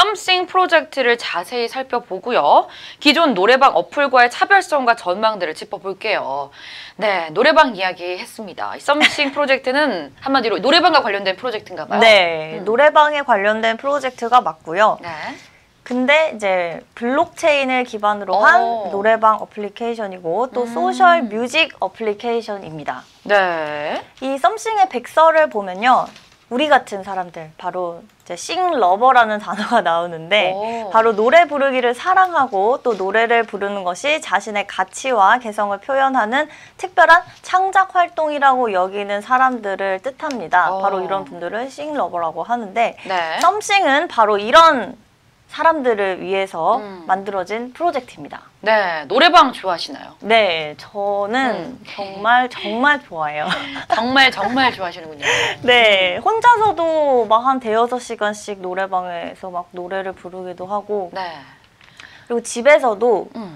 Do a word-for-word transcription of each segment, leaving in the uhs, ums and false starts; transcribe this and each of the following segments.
썸씽 프로젝트를 자세히 살펴보고요. 기존 노래방 어플과의 차별성과 전망들을 짚어볼게요. 네, 노래방 이야기 했습니다. 썸씽 프로젝트는 한마디로 노래방과 관련된 프로젝트인가 봐요. 네, 음. 노래방에 관련된 프로젝트가 맞고요. 네. 근데 이제 블록체인을 기반으로 한 오. 노래방 어플리케이션이고 또 음. 소셜 뮤직 어플리케이션입니다. 네. 이 썸씽의 백서를 보면요. 우리 같은 사람들, 바로 이제 싱러버라는 단어가 나오는데 오. 바로 노래 부르기를 사랑하고 또 노래를 부르는 것이 자신의 가치와 개성을 표현하는 특별한 창작 활동이라고 여기는 사람들을 뜻합니다. 오. 바로 이런 분들을 싱러버라고 하는데 네. 썸씽은 바로 이런 사람들을 위해서 음. 만들어진 프로젝트입니다. 네, 노래방 좋아하시나요? 네, 저는 음. 정말 정말 좋아해요. 정말 정말 좋아하시는군요. 네, 혼자서도 막 한 대여섯 시간씩 노래방에서 막 노래를 부르기도 하고 네. 그리고 집에서도 음.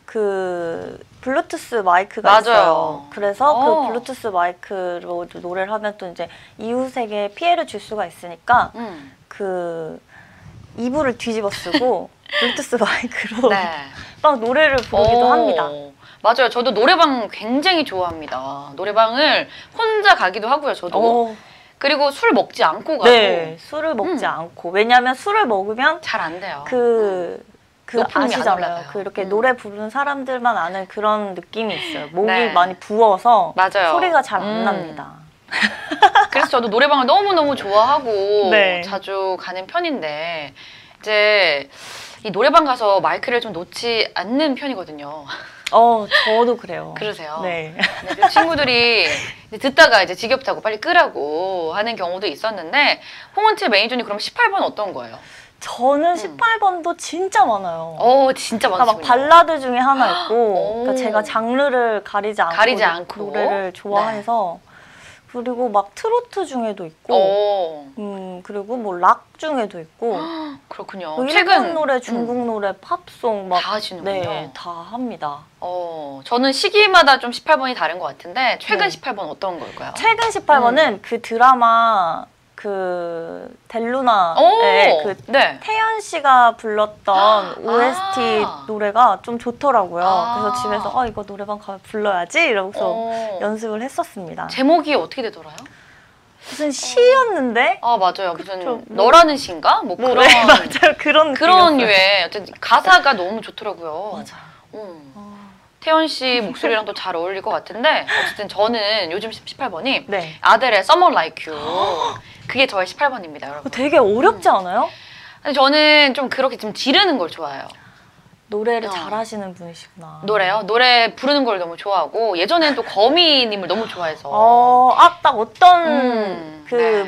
그 블루투스 마이크가 맞아요. 있어요. 그래서 어. 그 블루투스 마이크로 노래를 하면 또 이제 이웃에게 피해를 줄 수가 있으니까 음. 그 이불을 뒤집어 쓰고 블루투스 마이크로 네. 막 노래를 부르기도 오. 합니다. 맞아요. 저도 노래방 굉장히 좋아합니다. 노래방을 혼자 가기도 하고요. 저도. 오. 그리고 술 먹지 않고 가도 네, 술을 먹지 음. 않고. 왜냐하면 술을 먹으면 잘 안 돼요. 그, 그 높음이 안 아시잖아요. 올라가요. 그 이렇게 음. 노래 부르는 사람들만 아는 그런 느낌이 있어요. 목이 네. 많이 부어서 맞아요. 소리가 잘 안 음. 납니다. 그래서 저도 노래방을 너무너무 좋아하고 네. 자주 가는 편인데 이제 이 노래방 가서 마이크를 좀 놓지 않는 편이거든요. 어, 저도 그래요. 그러세요? 네. 네, 그 친구들이 이제 듣다가 이제 지겹다고 빨리 끄라고 하는 경우도 있었는데 홍은채 매니저님 그럼 십팔 번 어떤 거예요? 저는 십팔 번도 진짜 많아요. 어 진짜 그러니까 막 많으시군요. 발라드 중에 하나 있고 오. 그러니까 제가 장르를 가리지 않고, 가리지 않고. 노래를 좋아해서 그리고 막 트로트 중에도 있고 오, 음 그리고 뭐 락 중에도 있고 그렇군요. 뭐 최근 일본 노래, 중국 음, 노래, 팝송 막 다 하시는군요. 네, 다 합니다. 어, 저는 시기마다 좀 십팔 번이 다른 것 같은데 최근 네. 십팔 번 어떤 걸까요? 최근 십팔 번은 그 드라마 그 델루나 오, 그 네. 태연 씨가 불렀던 오에스티 아. 노래가 좀 좋더라고요. 아. 그래서 집에서 아 이거 노래방 가면 불러야지 이러고서 어, 연습을 했었습니다. 제목이 어떻게 되더라요? 무슨 시였는데? 아 맞아요. 무슨 그쵸. 뭐- 너라는 시인가? 뭐 뭐, 그런 네, 맞아요. 그런 그런 느낌이었어요. 류의 어쨌든 가사가 너무 좋더라고요. 맞아요. 음. 어. 태연 씨 목소리랑 또 잘 어울릴 것 같은데 어쨌든 저는 요즘 십팔 번이 네. 아델의 Someone Like You 그게 저의 십팔 번입니다, 여러분. 되게 어렵지 않아요? 근데 저는 좀 그렇게 좀 지르는 걸 좋아해요. 노래를 어. 잘하시는 분이시구나. 노래요? 노래 부르는 걸 너무 좋아하고 예전에는 또 거미님을 너무 좋아해서 어, 아, 딱 어떤 음, 그 네.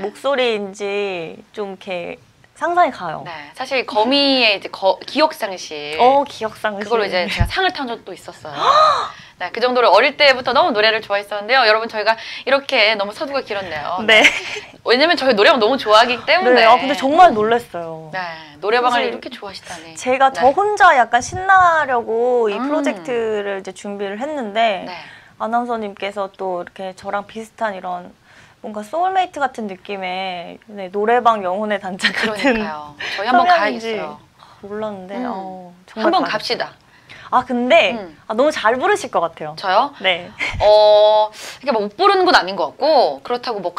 목소리인지 좀 이렇게 상상이 가요. 네, 사실 거미의 이제 거, 기억상실 어, 기억상실. 그걸로 이제 제가 상을 탄 적도 있었어요. 네, 그 정도로 어릴 때부터 너무 노래를 좋아했었는데요. 여러분 저희가 이렇게 너무 서두가 길었네요. 네. 왜냐면 저희 노래방 너무 좋아하기 때문에. 네. 아, 근데 정말 놀랐어요. 네, 노래방을 사실 이렇게 좋아하시다니. 제가 네. 저 혼자 약간 신나려고 이 음. 프로젝트를 이제 준비를 했는데 네. 아나운서님께서 또 이렇게 저랑 비슷한 이런 뭔가 소울메이트 같은 느낌의 네, 노래방 영혼의 단짝 같은 그러니까요. 저희 한번 성향인지 가야겠어요. 몰랐는데 음. 어, 정말 한번 가야겠어요. 갑시다. 아 근데 음. 아, 너무 잘 부르실 것 같아요. 저요? 네. 어, 이게 뭐 못 부르는 건 아닌 것 같고 그렇다고 뭐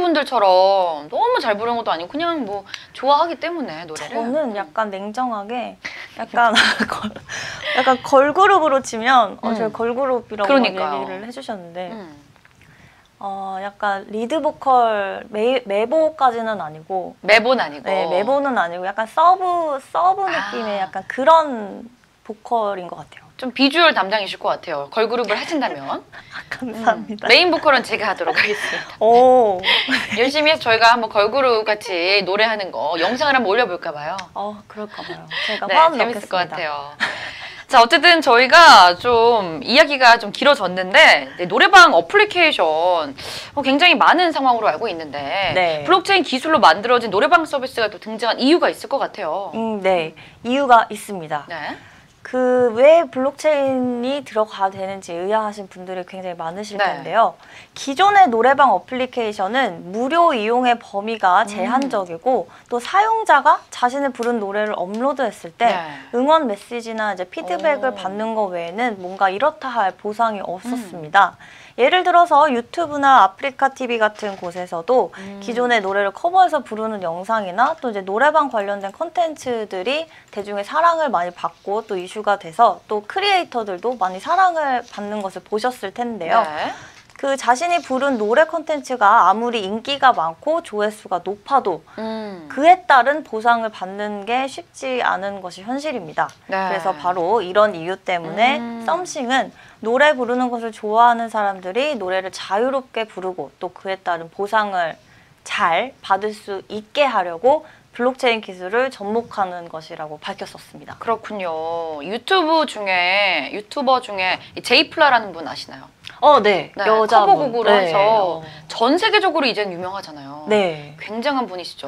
가수분들처럼 너무 잘 부르는 것도 아니고 그냥 뭐 좋아하기 때문에 노래를. 저는 약간 냉정하게 약간 걸- 약간 걸그룹으로 치면 어, 음. 저희 걸그룹이라고 그러니까요. 얘기를 해주셨는데 음. 어 약간 리드 보컬 매, 메보까지는 아니고 매본 아니고. 네 메보는 아니고 약간 서브 서브 아. 느낌의 약간 그런 보컬인 것 같아요. 좀 비주얼 담당이실 것 같아요. 걸그룹을 하신다면. 아, 감사합니다. 음, 메인 보컬은 제가 하도록 하겠습니다. 오, 열심히 해서 저희가 한번 걸그룹 같이 노래하는 거 영상을 한번 올려볼까 봐요. 어 그럴까 봐요. 제가 네, 화음 재밌을 것 넣겠습니다. 같아요. 자, 어쨌든 저희가 좀 이야기가 좀 길어졌는데 네, 노래방 어플리케이션 어, 굉장히 많은 상황으로 알고 있는데 네. 블록체인 기술로 만들어진 노래방 서비스가 또 등장한 이유가 있을 것 같아요. 음, 네 이유가 있습니다. 네. 그 왜 블록체인이 들어가야 되는지 의아하신 분들이 굉장히 많으실 네. 텐데요. 기존의 노래방 어플리케이션은 무료 이용의 범위가 제한적이고 음. 또 사용자가 자신의 부른 노래를 업로드했을 때 네. 응원 메시지나 이제 피드백을 오. 받는 것 외에는 뭔가 이렇다 할 보상이 없었습니다. 음. 예를 들어서 유튜브나 아프리카 티비 같은 곳에서도 음. 기존의 노래를 커버해서 부르는 영상이나 또 이제 노래방 관련된 콘텐츠들이 대중의 사랑을 많이 받고 또 이슈가 돼서 또 크리에이터들도 많이 사랑을 받는 것을 보셨을 텐데요. 네. 그 자신이 부른 노래 콘텐츠가 아무리 인기가 많고 조회수가 높아도 음. 그에 따른 보상을 받는 게 쉽지 않은 것이 현실입니다. 네. 그래서 바로 이런 이유 때문에 음. 썸씽은 노래 부르는 것을 좋아하는 사람들이 노래를 자유롭게 부르고 또 그에 따른 보상을 잘 받을 수 있게 하려고 블록체인 기술을 접목하는 것이라고 밝혔었습니다. 그렇군요. 유튜브 중에 유튜버 중에 제이플라라는 분 아시나요? 어, 네. 네 여자분. 커버곡으로 네. 해서 어. 전 세계적으로 이제는 유명하잖아요. 네. 굉장한 분이시죠.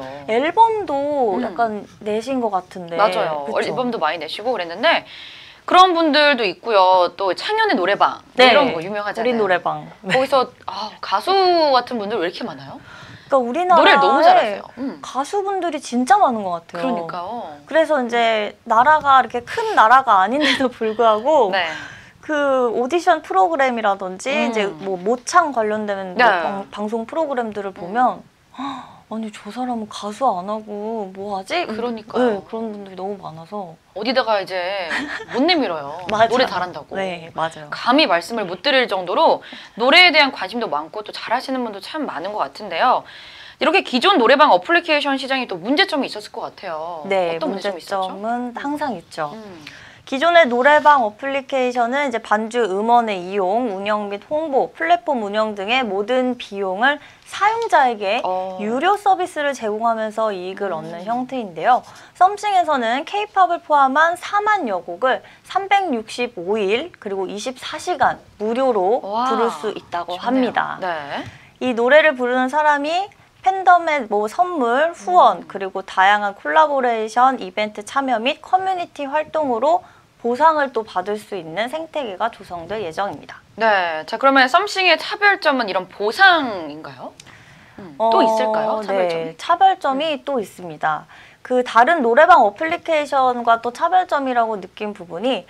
앨범도 음. 약간 내신 것 같은데. 맞아요. 그쵸? 앨범도 많이 내시고 그랬는데 그런 분들도 있고요. 또 창현의 노래방 네. 이런 거 유명하잖아요. 우리 노래방. 거기서 아, 가수 같은 분들 왜 이렇게 많아요? 그러니까 우리나라에 노래를 너무 잘하세요. 음. 가수분들이 진짜 많은 것 같아요. 그러니까요. 그래서 이제 나라가 이렇게 큰 나라가 아닌데도 불구하고 네. 그 오디션 프로그램이라든지 음. 이제 뭐 모창 관련된 네. 뭐 방, 방송 프로그램들을 보면 음. 아니 저 사람은 가수 안 하고 뭐 하지? 그러니까요. 네, 그런 분들이 너무 많아서 어디다가 이제 못 내밀어요. 맞아. 노래 잘한다고. 네, 맞아요. 감히 말씀을 못 드릴 정도로 노래에 대한 관심도 많고 또 잘하시는 분도 참 많은 것 같은데요. 이렇게 기존 노래방 어플리케이션 시장이 또 문제점이 있었을 것 같아요. 네, 어떤 문제점이 있었죠? 문제점은 항상 있죠. 음. 기존의 노래방 어플리케이션은 이제 반주 음원의 이용, 운영 및 홍보, 플랫폼 운영 등의 모든 비용을 사용자에게 어. 유료 서비스를 제공하면서 이익을 음. 얻는 형태인데요. 썸씽에서는 케이팝을 포함한 사만여 곡을 삼백육십오 일 그리고 이십사 시간 무료로 와, 부를 수 있다고 좋네요. 합니다. 네. 이 노래를 부르는 사람이 팬덤의 뭐 선물, 후원, 음. 그리고 다양한 콜라보레이션, 이벤트 참여 및 커뮤니티 활동으로 보상을 또 받을 수 있는 생태계가 조성될 예정입니다. 네. 자, 그러면 썸씽의 차별점은 이런 보상인가요? 음, 어, 또 있을까요? 차별점? 네, 차별점이 음. 또 있습니다. 그 다른 노래방 어플리케이션과 또 차별점이라고 느낀 부분이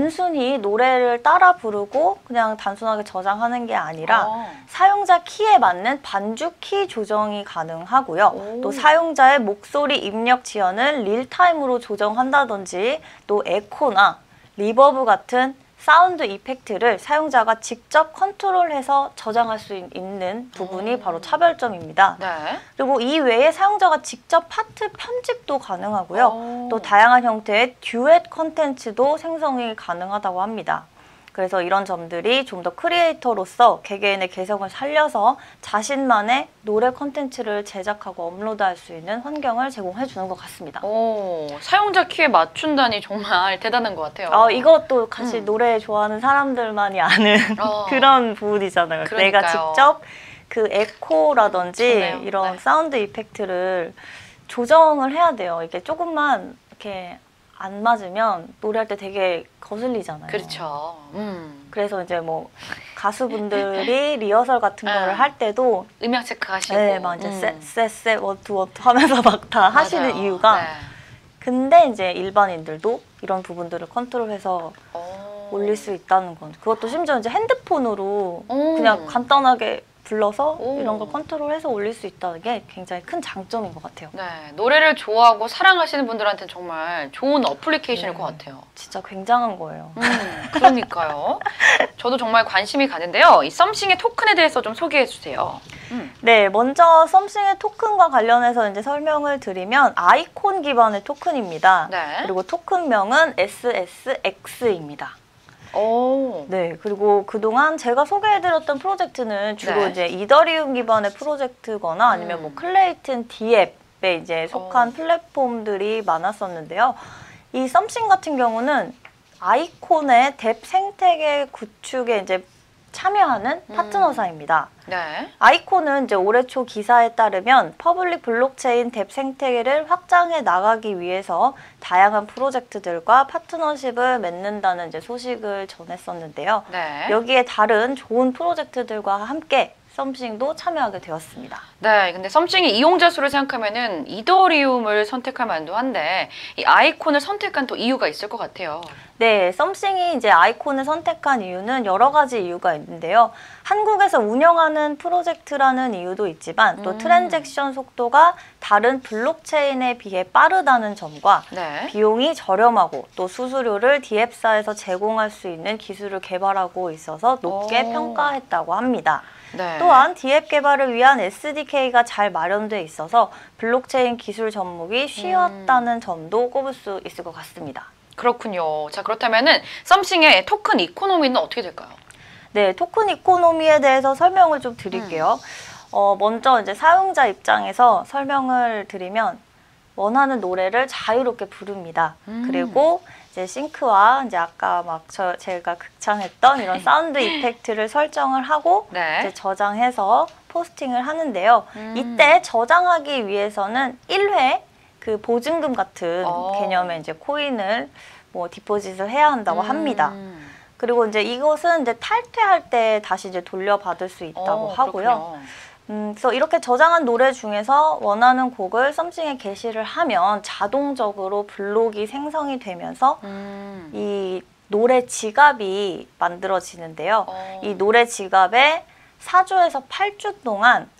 단순히 노래를 따라 부르고 그냥 단순하게 저장하는 게 아니라 어. 사용자 키에 맞는 반주 키 조정이 가능하고요. 오. 또 사용자의 목소리 입력 지연을 릴타임으로 조정한다든지 또 에코나 리버브 같은 사운드 이펙트를 사용자가 직접 컨트롤해서 저장할 수 있는 부분이 오. 바로 차별점입니다. 네. 그리고 이 외에 사용자가 직접 파트 편집도 가능하고요. 오. 또 다양한 형태의 듀엣 콘텐츠도 생성이 가능하다고 합니다. 그래서 이런 점들이 좀 더 크리에이터로서 개개인의 개성을 살려서 자신만의 노래 콘텐츠를 제작하고 업로드할 수 있는 환경을 제공해 주는 것 같습니다. 오, 사용자 키에 맞춘다니 정말 대단한 것 같아요. 어, 이것도 같이 음. 노래 좋아하는 사람들만이 아는 어. 그런 부분이잖아요. 그러니까요. 내가 직접 그 에코라든지 좋네요. 이런 네. 사운드 이펙트를 조정을 해야 돼요. 이게 조금만 이렇게 안 맞으면 노래할 때 되게 거슬리잖아요. 그렇죠. 음. 그래서 이제 뭐 가수분들이 리허설 같은 네. 거를 할 때도 음향 체크하시고. 네, 막 이제 음. 쎄쎄쎄 원투 원투 하면서 막 다 하시는 맞아요. 이유가 네. 근데 이제 일반인들도 이런 부분들을 컨트롤해서 오. 올릴 수 있다는 건 그것도 심지어 이제 핸드폰으로 오. 그냥 간단하게 불러서 오. 이런 걸 컨트롤해서 올릴 수 있다는 게 굉장히 큰 장점인 것 같아요. 네, 노래를 좋아하고 사랑하시는 분들한테는 정말 좋은 어플리케이션일 네. 것 같아요. 진짜 굉장한 거예요. 음, 그러니까요. 저도 정말 관심이 가는데요. 이 썸씽의 토큰에 대해서 좀 소개해 주세요. 음. 네, 먼저 썸씽의 토큰과 관련해서 이제 설명을 드리면 아이콘 기반의 토큰입니다. 네. 그리고 토큰명은 에스에스엑스입니다. 오. 네, 그리고 그동안 제가 소개해드렸던 프로젝트는 주로 네. 이제 이더리움 기반의 프로젝트거나 아니면 음. 뭐 클레이튼 디앱에 이제 속한 오. 플랫폼들이 많았었는데요. 이 썸씽 같은 경우는 아이콘의 뎁 생태계 구축에 이제 참여하는 음. 파트너사입니다. 네. 아이콘은 이제 올해 초 기사에 따르면 퍼블릭 블록체인 뎁 생태계를 확장해 나가기 위해서 다양한 프로젝트들과 파트너십을 맺는다는 이제 소식을 전했었는데요. 네. 여기에 다른 좋은 프로젝트들과 함께 썸씽도 참여하게 되었습니다. 네, 근데 썸씽이 이용자 수를 생각하면은 이더리움을 선택할 만도 한데 이 아이콘을 선택한 또 이유가 있을 것 같아요. 네, 썸씽이 이제 아이콘을 선택한 이유는 여러 가지 이유가 있는데요. 한국에서 운영하는 프로젝트라는 이유도 있지만 또 음. 트랜잭션 속도가 다른 블록체인에 비해 빠르다는 점과 네. 비용이 저렴하고 또 수수료를 디앱사에서 제공할 수 있는 기술을 개발하고 있어서 높게 오. 평가했다고 합니다. 네. 또한 디앱 개발을 위한 에스디케이가 잘 마련돼 있어서 블록체인 기술 접목이 쉬웠다는 음. 점도 꼽을 수 있을 것 같습니다. 그렇군요. 자, 그렇다면은 썸씽의 토큰 이코노미는 어떻게 될까요? 네, 토큰 이코노미에 대해서 설명을 좀 드릴게요. 음. 어, 먼저 이제 사용자 입장에서 설명을 드리면 원하는 노래를 자유롭게 부릅니다. 음. 그리고 이제 싱크와 이제 아까 막 저 제가 극찬했던 이런 사운드 이펙트를 설정을 하고 네. 이제 저장해서 포스팅을 하는데요. 음. 이때 저장하기 위해서는 일 회 그 보증금 같은 어. 개념의 이제 코인을 뭐 디포짓을 해야 한다고 음. 합니다. 그리고 이제 이것은 이제 탈퇴할 때 다시 이제 돌려받을 수 있다고 어, 하고요. 그렇군요. 음, 그래서 이렇게 저장한 노래 중에서 원하는 곡을 썸씽에 게시를 하면 자동적으로 블록이 생성이 되면서 음. 이 노래 지갑이 만들어지는데요. 어. 이 노래 지갑에 사 주에서 팔 주 동안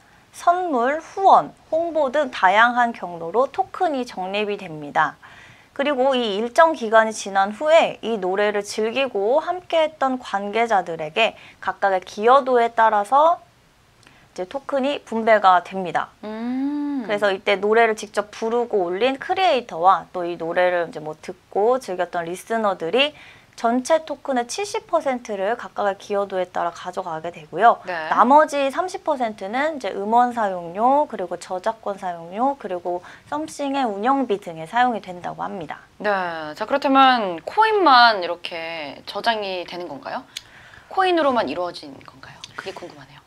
선물, 후원, 홍보 등 다양한 경로로 토큰이 적립이 됩니다. 그리고 이 일정 기간이 지난 후에 이 노래를 즐기고 함께했던 관계자들에게 각각의 기여도에 따라서 이제 토큰이 분배가 됩니다. 음. 그래서 이때 노래를 직접 부르고 올린 크리에이터와 또 이 노래를 이제 뭐 듣고 즐겼던 리스너들이 전체 토큰의 칠십 퍼센트를 각각의 기여도에 따라 가져가게 되고요. 네. 나머지 삼십 퍼센트는 이제 음원 사용료, 그리고 저작권 사용료, 그리고 썸씽의 운영비 등에 사용이 된다고 합니다. 네. 자, 그렇다면 코인만 이렇게 저장이 되는 건가요? 코인으로만 이루어진 건가요? 그게 궁금하네요.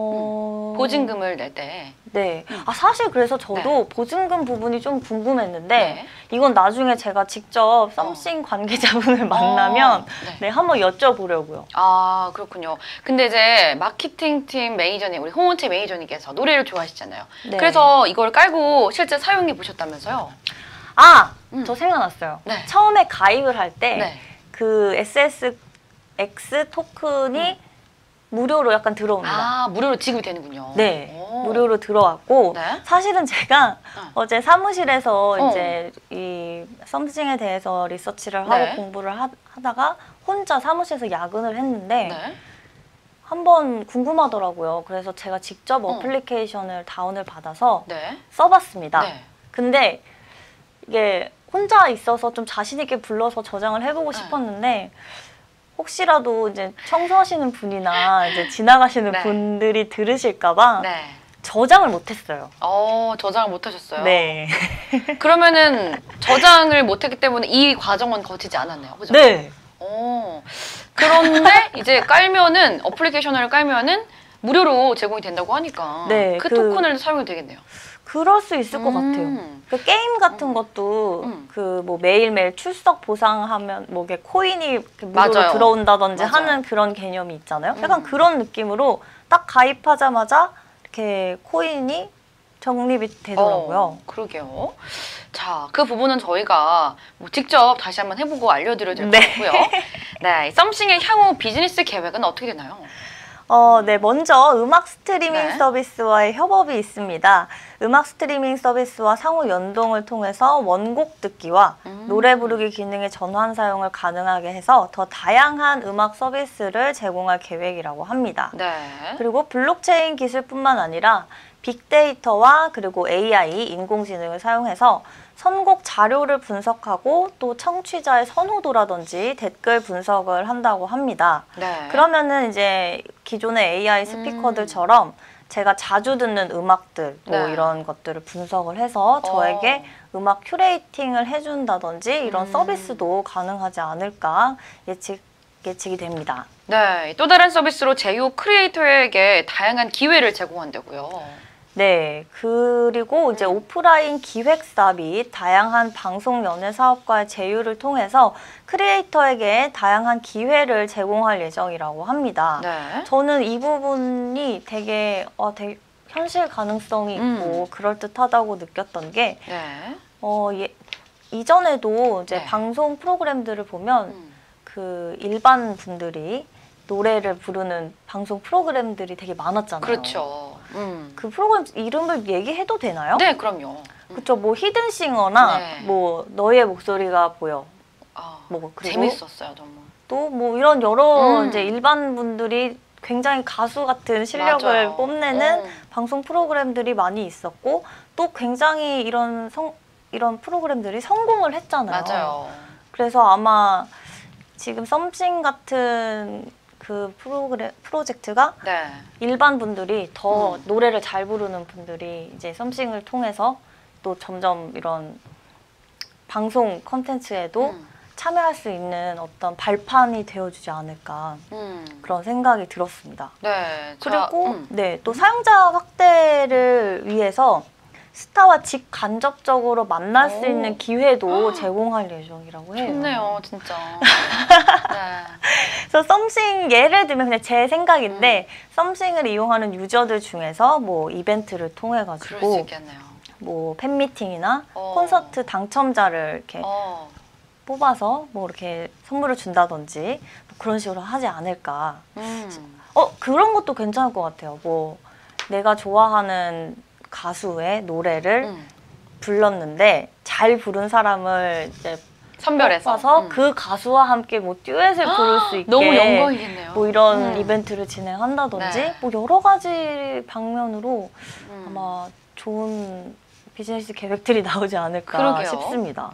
어... 보증금을 낼 때. 네. 음. 아, 사실 그래서 저도 네. 보증금 부분이 좀 궁금했는데 네. 이건 나중에 제가 직접 썸씽 관계자분을 만나면 어, 네. 네, 한번 여쭤보려고요. 아, 그렇군요. 근데 이제 마케팅팀 매니저님, 우리 홍은채 매니저님께서 노래를 좋아하시잖아요. 네. 그래서 이걸 깔고 실제 사용해 보셨다면서요? 아! 음. 저 생각났어요. 네. 처음에 가입을 할 때 네. 그 에스에스엑스 토큰이 음. 무료로 약간 들어옵니다. 아, 무료로 지급이 되는군요. 네, 오. 무료로 들어왔고 네. 사실은 제가 어. 어제 사무실에서 어. 이제 이 썸씽에 대해서 리서치를 하고 네. 공부를 하, 하다가 혼자 사무실에서 야근을 했는데 네. 한번 궁금하더라고요. 그래서 제가 직접 어. 어플리케이션을 다운을 받아서 네. 써봤습니다. 네. 근데 이게 혼자 있어서 좀 자신 있게 불러서 저장을 해보고 네. 싶었는데 혹시라도 이제 청소하시는 분이나 이제 지나가시는 네. 분들이 들으실까봐 네. 저장을 못했어요. 어, 저장을 못 하셨어요? 네. 그러면은 저장을 못 했기 때문에 이 과정은 거치지 않았네요. 그죠? 네. 어. 그런데 이제 깔면은 어플리케이션을 깔면은 무료로 제공이 된다고 하니까 네, 그, 그- 토큰을 사용이 되겠네요. 그럴 수 있을 것 음. 같아요. 그 게임 같은 것도 음. 그 뭐 매일매일 출석 보상하면 뭐 이게 코인이 이렇게 무료로 맞아요. 들어온다든지 맞아요. 하는 그런 개념이 있잖아요. 약간 음. 그런 느낌으로 딱 가입하자마자 이렇게 코인이 적립이 되더라고요. 어, 그러게요. 자, 그 부분은 저희가 뭐 직접 다시 한번 해보고 알려드려야 될 것 네. 같고요. 네, 썸씽의 향후 비즈니스 계획은 어떻게 되나요? 어, 네, 먼저 음악 스트리밍 네. 서비스와의 협업이 있습니다. 음악 스트리밍 서비스와 상호 연동을 통해서 원곡 듣기와 음. 노래 부르기 기능의 전환 사용을 가능하게 해서 더 다양한 음악 서비스를 제공할 계획이라고 합니다. 네. 그리고 블록체인 기술뿐만 아니라 빅데이터와 그리고 에이아이, 인공지능을 사용해서 선곡 자료를 분석하고 또 청취자의 선호도라든지 댓글 분석을 한다고 합니다. 네. 그러면은 이제 기존의 에이아이 스피커들처럼 제가 자주 듣는 음악들 뭐 네. 이런 것들을 분석을 해서 저에게 음악 큐레이팅을 해준다든지 이런 음. 서비스도 가능하지 않을까 예측 예측이 됩니다. 네, 또 다른 서비스로 제휴 크리에이터에게 다양한 기회를 제공한다고요. 네, 그리고 이제 음. 오프라인 기획사 및 다양한 방송 연예 사업과의 제휴를 통해서 크리에이터에게 다양한 기회를 제공할 예정이라고 합니다. 네. 저는 이 부분이 되게, 어, 되게 현실 가능성이 있고 음. 그럴듯하다고 느꼈던 게 네. 어, 예, 이전에도 이제 네. 방송 프로그램들을 보면 음. 그 일반 분들이 노래를 부르는 방송 프로그램들이 되게 많았잖아요. 그렇죠. 음. 그 프로그램 이름을 얘기해도 되나요? 네, 그럼요. 음. 그쵸. 뭐 히든싱어나 네. 뭐 너의 목소리가 보여. 아, 뭐 그리고 재밌었어요, 정말. 또 뭐 이런 여러 음. 이제 일반 분들이 굉장히 가수 같은 실력을 맞아요. 뽐내는 음. 방송 프로그램들이 많이 있었고 또 굉장히 이런 성 이런 프로그램들이 성공을 했잖아요. 맞아요. 그래서 아마 지금 썸씽 같은 그 프로그램 프로젝트가 네. 일반 분들이 더 음. 노래를 잘 부르는 분들이 이제 썸씽을 통해서 또 점점 이런 방송 컨텐츠에도 음. 참여할 수 있는 어떤 발판이 되어주지 않을까 음. 그런 생각이 들었습니다. 네. 자, 그리고 음. 네, 또 사용자 확대를 위해서 스타와 직간접적으로 만날 수 오. 있는 기회도 제공할 예정이라고 해요. 좋네요, 진짜. 네. 그래서 썸씽 예를 들면 그냥 제 생각인데 음. 썸씽을 이용하는 유저들 중에서 뭐 이벤트를 통해 그럴 수 가지고 있겠네요. 뭐 팬미팅이나 어. 콘서트 당첨자를 이렇게 어. 뽑아서 뭐 이렇게 선물을 준다든지 뭐 그런 식으로 하지 않을까. 음. 어 그런 것도 괜찮을 것 같아요. 뭐 내가 좋아하는 가수의 노래를 음. 불렀는데 잘 부른 사람을 이제 선별해서. 뽑아서 음. 그 가수와 함께 뭐 듀엣을 부를 수 있게 너무 영광이겠네요. 뭐 이런 음. 이벤트를 진행한다든지 네. 뭐 여러 가지 방면으로 음. 아마 좋은 비즈니스 계획들이 나오지 않을까 그러게요. 싶습니다.